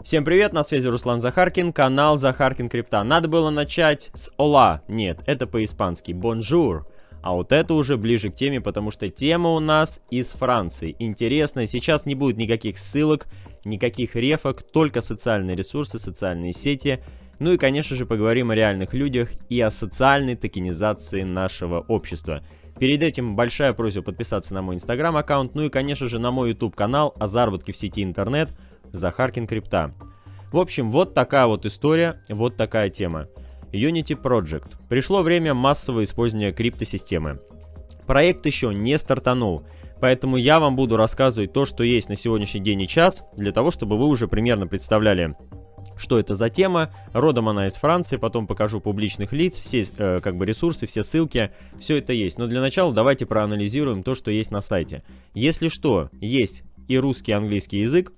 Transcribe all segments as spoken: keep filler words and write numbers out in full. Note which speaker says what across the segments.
Speaker 1: Всем привет, на связи Руслан Захаркин, канал Захаркин Крипта. Надо было начать с «Ола». Нет, это по-испански «Бонжур». А вот это уже ближе к теме, потому что тема у нас из Франции. Интересно, сейчас не будет никаких ссылок, никаких рефок, только социальные ресурсы, социальные сети. Ну и, конечно же, поговорим о реальных людях и о социальной токенизации нашего общества. Перед этим большая просьба подписаться на мой инстаграм-аккаунт, ну и, конечно же, на мой ютуб-канал о заработке в сети интернет Захаркин Крипта. В общем, вот такая вот история, вот такая тема. Unity Project. Пришло время массового использования криптосистемы. Проект еще не стартанул, поэтому я вам буду рассказывать то, что есть на сегодняшний день и час, для того, чтобы вы уже примерно представляли, что это за тема. Родом она из Франции, потом покажу публичных лиц, все э, как бы ресурсы, все ссылки, все это есть. Но для начала давайте проанализируем то, что есть на сайте. Если что, есть и русский, и английский язык.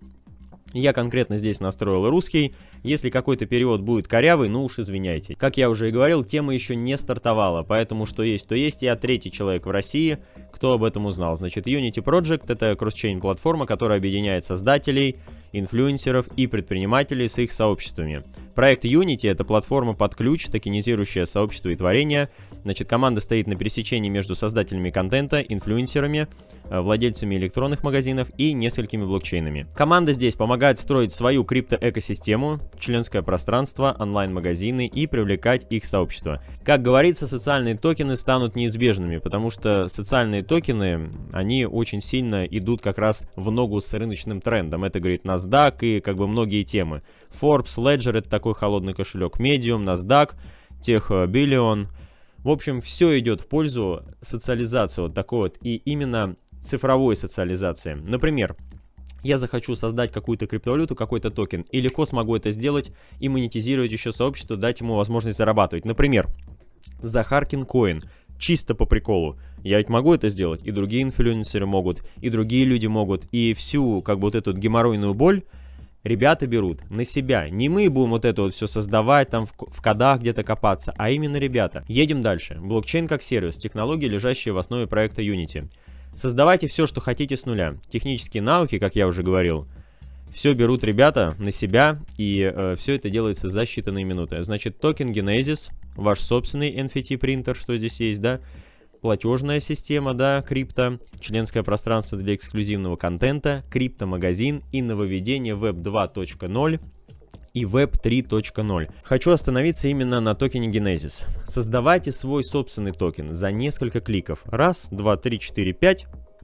Speaker 1: Я конкретно здесь настроил русский. Если какой-то перевод будет корявый, ну уж извиняйте. Как я уже и говорил, тема еще не стартовала, поэтому что есть, то есть. Я третий человек в России, кто об этом узнал. Значит, Unity Project — это кросс-чейн платформа, которая объединяет создателей, инфлюенсеров и предпринимателей с их сообществами. Проект Unity — это платформа под ключ, токенизирующая сообщество и творение. Значит, команда стоит на пересечении между создателями контента, инфлюенсерами, владельцами электронных магазинов и несколькими блокчейнами. Команда здесь помогает строить свою крипто-экосистему, членское пространство, онлайн-магазины и привлекать их сообщество. Как говорится, социальные токены станут неизбежными, потому что социальные токены, они очень сильно идут как раз в ногу с рыночным трендом. Это говорит NASDAQ и как бы многие темы. Forbes, Ledger — это такой холодный кошелек, Medium, NASDAQ, Тех Billion. В общем, все идет в пользу социализации вот такой вот, и именно цифровой социализации. Например, я захочу создать какую-то криптовалюту, какой-то токен, и легко смогу это сделать и монетизировать еще сообщество, дать ему возможность зарабатывать. Например, Захаркин Коин. Чисто по приколу. Я ведь могу это сделать, и другие инфлюенсеры могут, и другие люди могут, и всю как бы вот эту вот геморройную боль ребята берут на себя. Не мы будем вот это вот все создавать, там в, в кодах где-то копаться, а именно ребята. Едем дальше. Блокчейн как сервис. Технологии, лежащие в основе проекта Unity. Создавайте все, что хотите с нуля. Технические науки, как я уже говорил, все берут ребята на себя, и э, все это делается за считанные минуты. Значит, токен Genesis, ваш собственный эн эф ти принтер, что здесь есть, да, платежная система, да, крипто, членское пространство для эксклюзивного контента, криптомагазин и нововведение веб два точка ноль и веб три точка ноль. Хочу остановиться именно на токене Genesis. Создавайте свой собственный токен за несколько кликов. Раз, два, три, четыре, пять.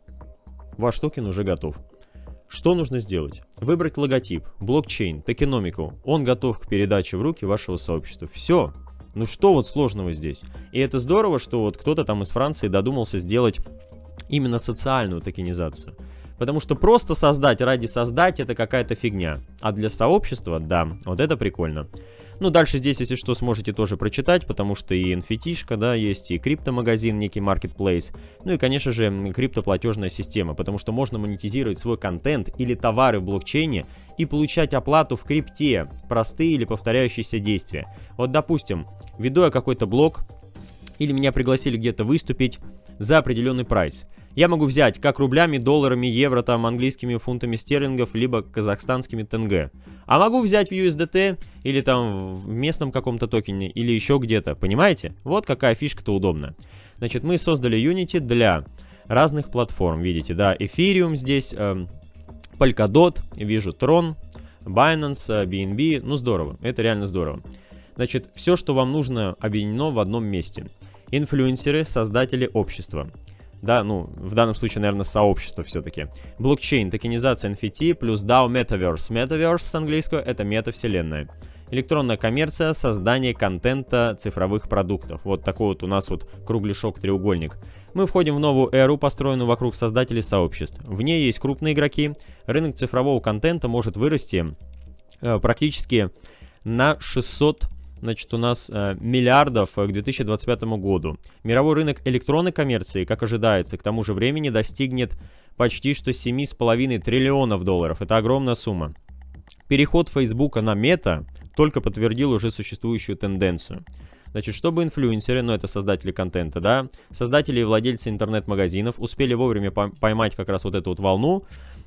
Speaker 1: Ваш токен уже готов. Что нужно сделать? Выбрать логотип, блокчейн, токеномику. Он готов к передаче в руки вашего сообщества. Все. Ну что вот сложного здесь? И это здорово, что вот кто-то там из Франции додумался сделать именно социальную токенизацию. Потому что просто создать ради создать — это какая-то фигня. А для сообщества, да, вот это прикольно. Ну, дальше здесь, если что, сможете тоже прочитать, потому что и эн эф ти-шка, да, есть, и криптомагазин, некий marketplace. Ну и, конечно же, криптоплатежная система, потому что можно монетизировать свой контент или товары в блокчейне и получать оплату в крипте. Простые или повторяющиеся действия. Вот, допустим, веду я какой-то блог, или меня пригласили где-то выступить за определенный прайс. Я могу взять как рублями, долларами, евро, там, английскими фунтами стерлингов, либо казахстанскими тенге. А могу взять в ю эс ди ти или там в местном каком-то токене, или еще где-то. Понимаете? Вот какая фишка-то удобная. Значит, мы создали Unity для разных платформ. Видите, да, Ethereum здесь, э, Polkadot, вижу Tron, Binance, би эн би. Ну, здорово. Это реально здорово. Значит, все, что вам нужно, объединено в одном месте. Инфлюенсеры, создатели общества. Да, ну, в данном случае, наверное, сообщество все-таки. Блокчейн, токенизация эн эф ти, плюс дао Metaverse. Metaverse с английского — это метавселенная. Электронная коммерция, создание контента, цифровых продуктов. Вот такой вот у нас вот кругляшок-треугольник. Мы входим в новую эру, построенную вокруг создателей сообществ. В ней есть крупные игроки. Рынок цифрового контента может вырасти э, практически на шестьсот Значит, у нас э, миллиардов к две тысячи двадцать пятому году. Мировой рынок электронной коммерции, как ожидается, к тому же времени достигнет почти что семь с половиной триллионов долларов. Это огромная сумма. Переход Фейсбука на Мета только подтвердил уже существующую тенденцию. Значит, чтобы инфлюенсеры, ну это создатели контента, да, создатели и владельцы интернет-магазинов успели вовремя поймать как раз вот эту вот волну,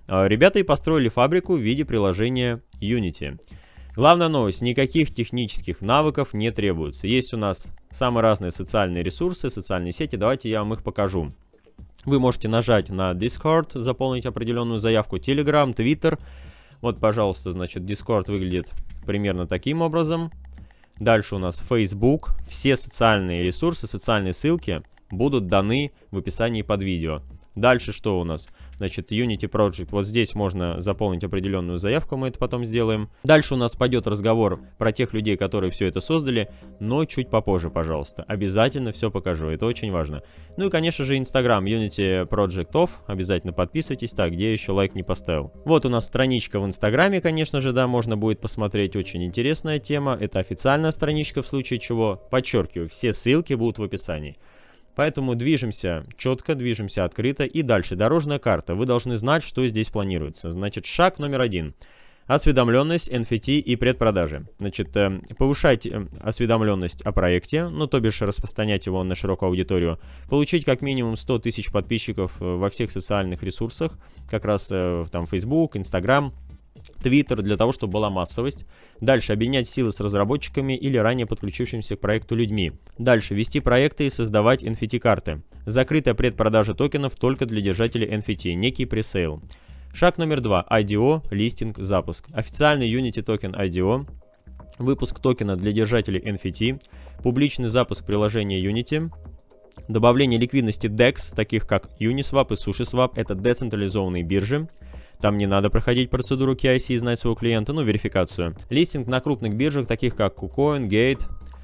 Speaker 1: Ребята и построили фабрику в виде приложения Unity. Главная новость, никаких технических навыков не требуется. Есть у нас самые разные социальные ресурсы, социальные сети, давайте я вам их покажу. Вы можете нажать на Discord, заполнить определенную заявку, Telegram, Twitter. Вот, пожалуйста, значит, Discord выглядит примерно таким образом. Дальше у нас Facebook. Все социальные ресурсы, социальные ссылки будут даны в описании под видео. Дальше что у нас? Значит, Unity Project. Вот здесь можно заполнить определенную заявку, мы это потом сделаем. Дальше у нас пойдет разговор про тех людей, которые все это создали, но чуть попозже, пожалуйста. Обязательно все покажу, это очень важно. Ну и, конечно же, Instagram Unity Project Off. Обязательно подписывайтесь. Так, где еще лайк не поставил? Вот у нас страничка в Инстаграме, конечно же, да, можно будет посмотреть. Очень интересная тема. Это официальная страничка, в случае чего. Подчеркиваю, все ссылки будут в описании. Поэтому движемся четко, движемся открыто. И дальше, дорожная карта. Вы должны знать, что здесь планируется. Значит, шаг номер один. Осведомленность, эн эф ти и предпродажи. Значит, э, повышать э, осведомленность о проекте, ну, то бишь распространять его на широкую аудиторию. Получить как минимум сто тысяч подписчиков э, во всех социальных ресурсах. Как раз э, там Facebook, Instagram, Twitter, для того, чтобы была массовость. Дальше, объединять силы с разработчиками или ранее подключившимся к проекту людьми. Дальше, вести проекты и создавать эн эф ти-карты. Закрытая предпродажа токенов только для держателей эн эф ти, некий пресейл. Шаг номер два. ай ди о, листинг, запуск. Официальный Unity токен ай ди о. Выпуск токена для держателей эн эф ти. Публичный запуск приложения Unity. Добавление ликвидности декс, таких как Uniswap и SushiSwap. Это децентрализованные биржи. Там не надо проходить процедуру кей ай си и знать своего клиента, ну, верификацию. Листинг на крупных биржах, таких как KuCoin, Gate,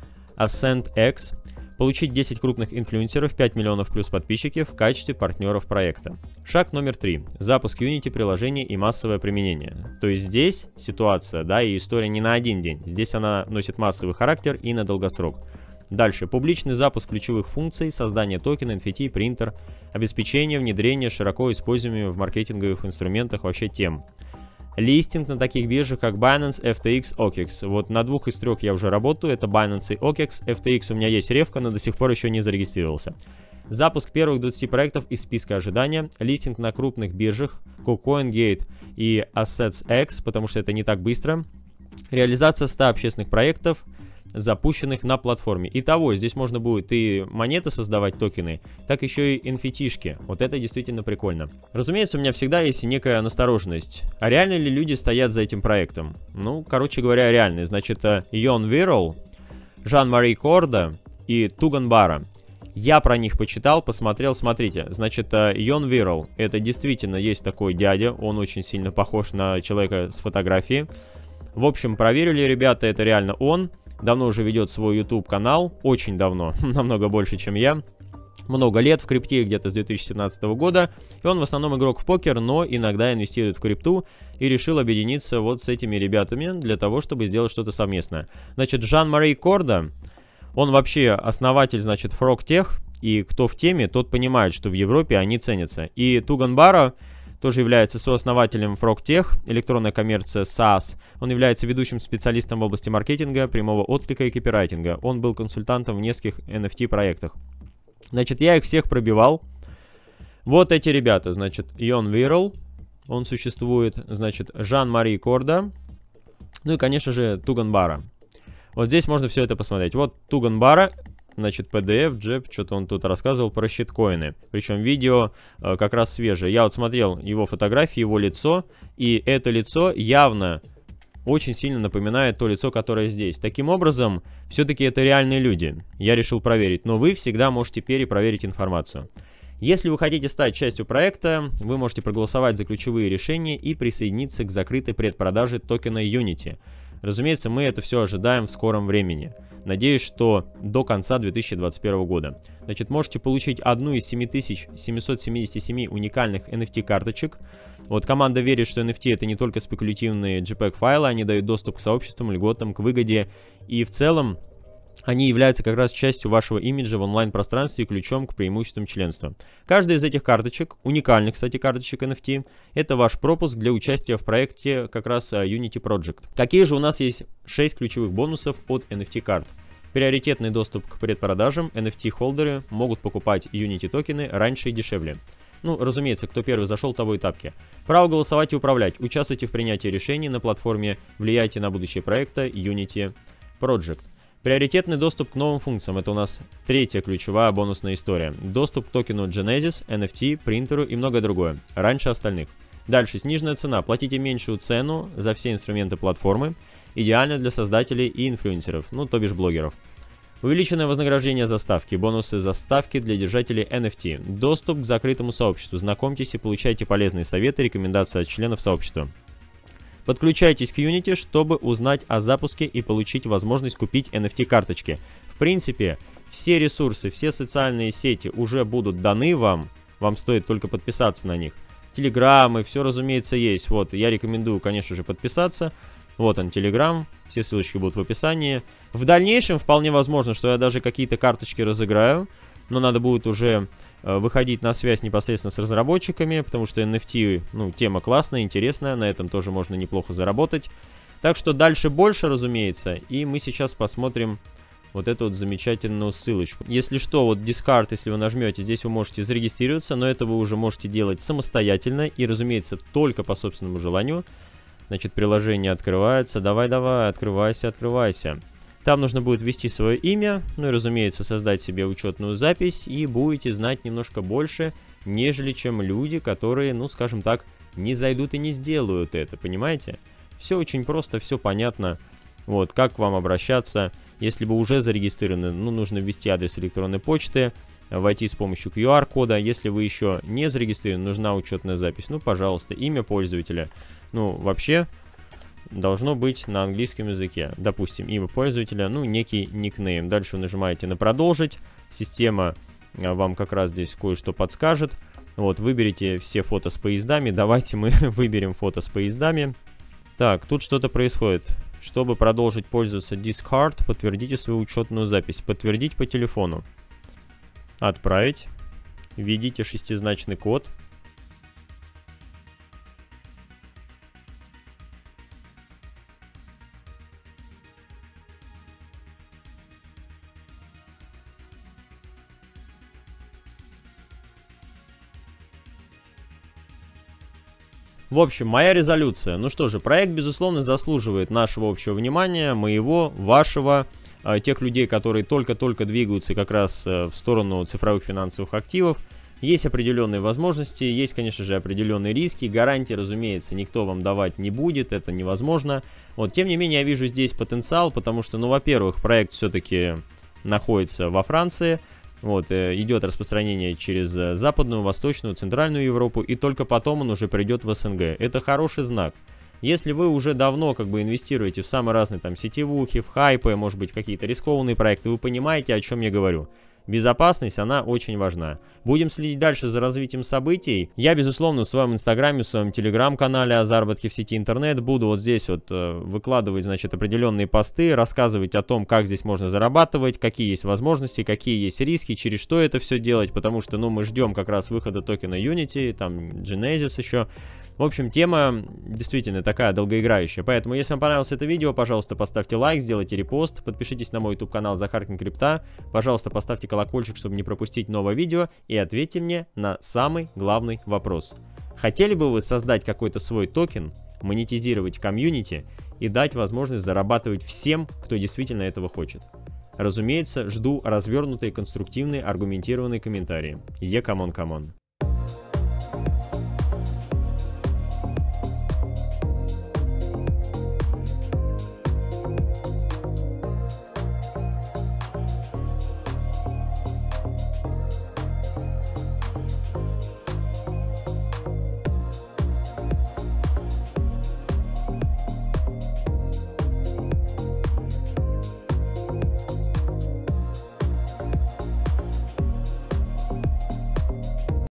Speaker 1: AscentX. Получить десять крупных инфлюенсеров, пять миллионов плюс подписчики в качестве партнеров проекта. Шаг номер три. Запуск Unity приложения и массовое применение. То есть здесь ситуация, да, и история не на один день. Здесь она носит массовый характер и на долгосрок. Дальше. Публичный запуск ключевых функций, создание токена, эн эф ти, принтер, обеспечение, внедрение широко используемыми в маркетинговых инструментах вообще тем. Листинг на таких биржах, как Binance, эф ти экс, о кей экс. Вот на двух из трех я уже работаю, это Binance и о кей экс. эф ти экс у меня есть ревка, но до сих пор еще не зарегистрировался. Запуск первых двадцати проектов из списка ожидания. Листинг на крупных биржах, KuCoin, Gate и AscentX, потому что это не так быстро. Реализация ста общественных проектов, запущенных на платформе. Итого, здесь можно будет и монеты создавать, токены, так еще и эн эф ти-шки. Вот это действительно прикольно. Разумеется, у меня всегда есть некая настороженность. А реально ли люди стоят за этим проектом? Ну, короче говоря, реальные. Значит, Йон Вирл, Жан-Мари Корда и Туган Бара. Я про них почитал, посмотрел, смотрите. Значит, Йон Вирл, это действительно есть такой дядя, он очень сильно похож на человека с фотографии. В общем, проверили, ребята, это реально он. Давно уже ведет свой YouTube канал, очень давно, намного больше, чем я. Много лет в крипте, где-то с две тысячи семнадцатого года. И он в основном игрок в покер, но иногда инвестирует в крипту. И решил объединиться вот с этими ребятами для того, чтобы сделать что-то совместное. Значит, Жан-Мари Корда, он вообще основатель, значит, FrogTech. И кто в теме, тот понимает, что в Европе они ценятся. И Туган Бара тоже является сооснователем FrogTech, электронная коммерция SaaS. Он является ведущим специалистом в области маркетинга, прямого отклика и копирайтинга. Он был консультантом в нескольких эн эф ти-проектах. Значит, я их всех пробивал. Вот эти ребята, значит, Йон Вирл, он существует, значит, Жан-Мари Корда, ну и, конечно же, Туган Бара. Вот здесь можно все это посмотреть. Вот Туган Бара. Значит, пи ди эф, джеб, что-то он тут рассказывал про щиткоины. Причем видео э, как раз свежее. Я вот смотрел его фотографии, его лицо. И это лицо явно очень сильно напоминает то лицо, которое здесь. Таким образом, все-таки это реальные люди. Я решил проверить. Но вы всегда можете перепроверить информацию. Если вы хотите стать частью проекта, вы можете проголосовать за ключевые решения и присоединиться к закрытой предпродаже токена Unity. Разумеется, мы это все ожидаем в скором времени. Надеюсь, что до конца две тысячи двадцать первого года. Значит, можете получить одну из семь тысяч семисот семидесяти семи уникальных эн эф ти-карточек. Вот команда верит, что эн эф ти это не только спекулятивные джей пег-файлы, они дают доступ к сообществам, льготам, к выгоде. И в целом они являются как раз частью вашего имиджа в онлайн-пространстве и ключом к преимуществам членства. Каждая из этих карточек, уникальных, кстати, карточек эн эф ти, это ваш пропуск для участия в проекте как раз Unity Project. Какие же у нас есть шесть ключевых бонусов от эн эф ти-карт? Приоритетный доступ к предпродажам, эн эф ти-холдеры могут покупать Unity токены раньше и дешевле. Ну, разумеется, кто первый зашел, того и тапки. Право голосовать и управлять. Участвуйте в принятии решений на платформе, влияйте на будущее проекта Unity Project. Приоритетный доступ к новым функциям. Это у нас третья ключевая бонусная история. Доступ к токену Genesis, эн эф ти, принтеру и многое другое. Раньше остальных. Дальше, сниженная цена. Платите меньшую цену за все инструменты платформы. Идеально для создателей и инфлюенсеров, ну, то бишь блогеров. Увеличенное вознаграждение за ставки. Бонусы за ставки для держателей эн эф ти. Доступ к закрытому сообществу. Знакомьтесь и получайте полезные советы, рекомендации от членов сообщества. Подключайтесь к Unity, чтобы узнать о запуске и получить возможность купить эн эф ти-карточки. В принципе, все ресурсы, все социальные сети уже будут даны вам. Вам стоит только подписаться на них. Телеграммы, все, разумеется, есть. Вот, я рекомендую, конечно же, подписаться. Вот он, Телеграм. Все ссылочки будут в описании. В дальнейшем вполне возможно, что я даже какие-то карточки разыграю. Но надо будет уже э, выходить на связь непосредственно с разработчиками, потому что эн эф ти, ну, тема классная, интересная. На этом тоже можно неплохо заработать. Так что дальше больше, разумеется. И мы сейчас посмотрим вот эту вот замечательную ссылочку. Если что, вот Discard, если вы нажмете, здесь вы можете зарегистрироваться, но это вы уже можете делать самостоятельно и, разумеется, только по собственному желанию. Значит, приложение открывается. Давай-давай, открывайся, открывайся. Там нужно будет ввести свое имя, ну и, разумеется, создать себе учетную запись, и будете знать немножко больше, нежели чем люди, которые, ну, скажем так, не зайдут и не сделают это, понимаете? Все очень просто, все понятно. Вот, как к вам обращаться. Если вы уже зарегистрированы, ну, нужно ввести адрес электронной почты, войти с помощью ку ар-кода. Если вы еще не зарегистрированы, нужна учетная запись. Ну, пожалуйста, имя пользователя. Ну, вообще, должно быть на английском языке. Допустим, имя пользователя, ну, некий никнейм. Дальше вы нажимаете на «Продолжить». Система вам как раз здесь кое-что подскажет. Вот, выберите все фото с поездами. Давайте мы выберем фото с поездами. Так, тут что-то происходит. Чтобы продолжить пользоваться Discard, подтвердите свою учетную запись. Подтвердить по телефону. Отправить. Введите шестизначный код. В общем, моя резолюция. Ну что же, проект, безусловно, заслуживает нашего общего внимания, моего, вашего, э, тех людей, которые только-только двигаются как раз э, в сторону цифровых финансовых активов. Есть определенные возможности, есть, конечно же, определенные риски. Гарантии, разумеется, никто вам давать не будет, это невозможно. Вот, тем не менее, я вижу здесь потенциал, потому что, ну, во-первых, проект все-таки находится во Франции. Вот, идет распространение через Западную, Восточную, Центральную Европу, и только потом он уже придет в эс эн гэ. Это хороший знак. Если вы уже давно как бы инвестируете в самые разные там сетевухи, в хайпы, может быть, какие-то рискованные проекты, вы понимаете, о чем я говорю. Безопасность, она очень важна. Будем следить дальше за развитием событий. Я, безусловно, в своем инстаграме, в своем телеграм-канале о заработке в сети интернет буду вот здесь вот э, выкладывать, значит, определенные посты, рассказывать о том, как здесь можно зарабатывать, какие есть возможности, какие есть риски, через что это все делать, потому что, ну, мы ждем как раз выхода токена Unity, там, Genesis еще. В общем, тема действительно такая долгоиграющая. Поэтому, если вам понравилось это видео, пожалуйста, поставьте лайк, сделайте репост, подпишитесь на мой YouTube-канал Захаркин Крипта, пожалуйста, поставьте колокольчик, чтобы не пропустить новое видео, и ответьте мне на самый главный вопрос. Хотели бы вы создать какой-то свой токен, монетизировать комьюнити и дать возможность зарабатывать всем, кто действительно этого хочет? Разумеется, жду развернутые, конструктивные, аргументированные комментарии. Е, камон, камон.